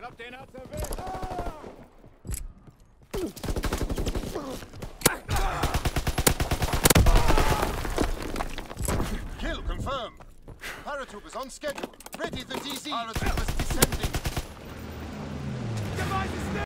hab den erwischt! Kill confirmed. Paratroopers on schedule. Ready the DZ. Paratroopers descending.